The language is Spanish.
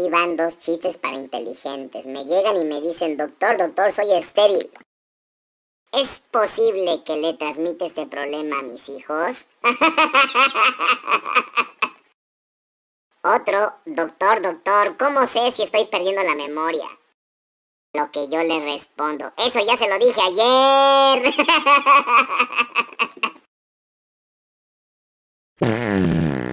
Aquí van dos chistes para inteligentes. Me llegan y me dicen, doctor, doctor, soy estéril. ¿Es posible que le transmita este problema a mis hijos? Otro, doctor, doctor, ¿cómo sé si estoy perdiendo la memoria? Lo que yo le respondo, eso ya se lo dije ayer.